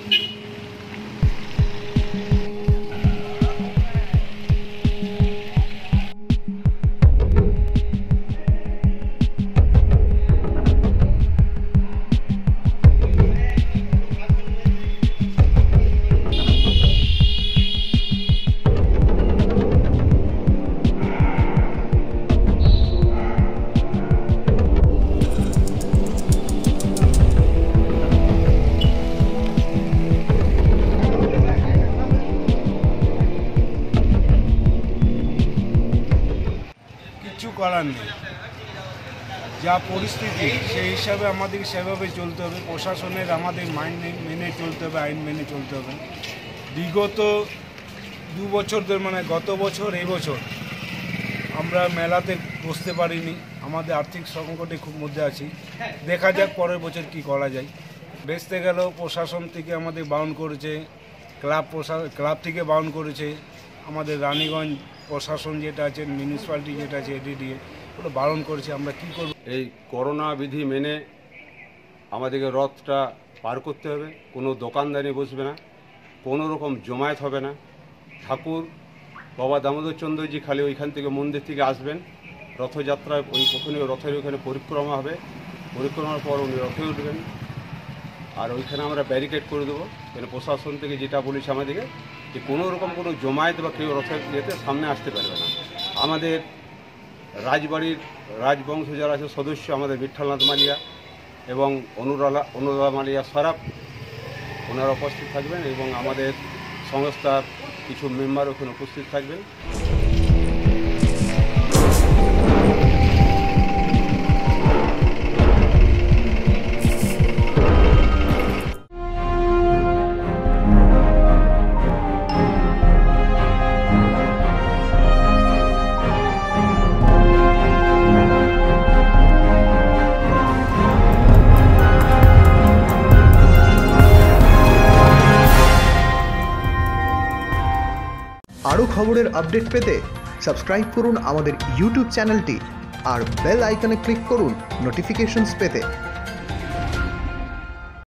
করার নেই, যা পরিস্থিতি সেই হিসাবে আমাদের সেভাবে চলতে হবে। প্রশাসনের আমাদের মেনে চলতে হবে, আইন মেনে চলতে হবে। বিগত 2 বছর ধরে, মানে গত বছর এই বছর আমরা মেলাতে বসতে পারিনি, আমাদের আর্থিক সংকটে খুব মধ্যে আছি। দেখা যাক পরের বছর কি করা যায়। বেচতে গেলেও প্রশাসন থেকে আমাদের বারণ করেছে, ক্লাব থেকে বারণ করেছে, আমাদের রানীগঞ্জ প্রশাসন যেটা আছে, মিউনিসিপ্যালিটি যেটা আছে, এডিডিএ, ওটা বারণ করেছে। আমরা কি করব? এই করোনা বিধি মেনে আমাদেরকে রথটা পার করতে হবে। কোনো দোকানদারি বসবে না, কোনো রকম জমায়েত হবে না। ঠাকুর বাবা দামোদর চন্দ্রজি খালি ওইখান থেকে মন্দির থেকে আসবেন, রথযাত্রায় ওখানে রথের ওইখানে পরিক্রমা হবে, পরিক্রমার পর উনি রথে উঠবেন। আর ওইখানে আমরা ব্যারিকেড করে দেবো। এখানে প্রশাসন থেকে যেটা বলেছে আমাদেরকে, যে কোনো রকম কোনো জমায়েত বা কেউ রথের যেতে সামনে আসতে পারবে না। আমাদের রাজবাড়ির রাজবংশ যারা আছে সদস্য, আমাদের বিঠ্ঠলনাথ মালিয়া এবং অনুরাধা মালিয়া সরাফ, ওনারা উপস্থিত থাকবেন এবং আমাদের সংস্থার কিছু মেম্বার ওখানে উপস্থিত থাকবেন। আরও খবরের আপডেট পেতে সাবস্ক্রাইব করুন আমাদের ইউটিউব চ্যানেলটি আর বেল আইকনে ক্লিক করুন নোটিফিকেশনস পেতে।